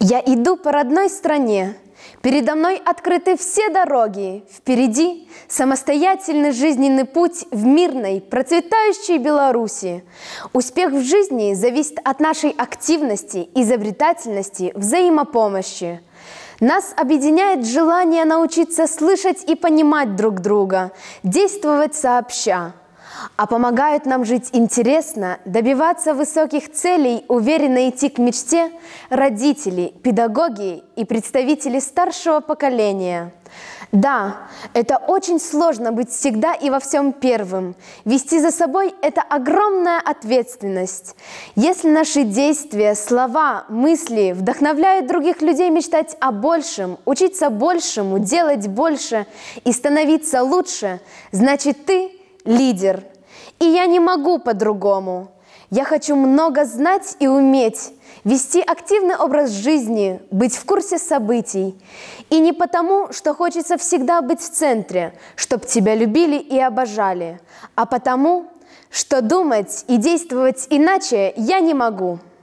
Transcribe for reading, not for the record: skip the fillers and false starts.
Я иду по родной стране, передо мной открыты все дороги, впереди самостоятельный жизненный путь в мирной, процветающей Беларуси. Успех в жизни зависит от нашей активности, изобретательности, взаимопомощи. Нас объединяет желание научиться слышать и понимать друг друга, действовать сообща. А помогают нам жить интересно, добиваться высоких целей, уверенно идти к мечте родители, педагоги и представители старшего поколения. Да, это очень сложно быть всегда и во всем первым. Вести за собой – это огромная ответственность. Если наши действия, слова, мысли вдохновляют других людей мечтать о большем, учиться большему, делать больше и становиться лучше, значит, ты – лидер. И я не могу по-другому. Я хочу много знать и уметь, вести активный образ жизни, быть в курсе событий. И не потому, что хочется всегда быть в центре, чтоб тебя любили и обожали, а потому, что думать и действовать иначе я не могу.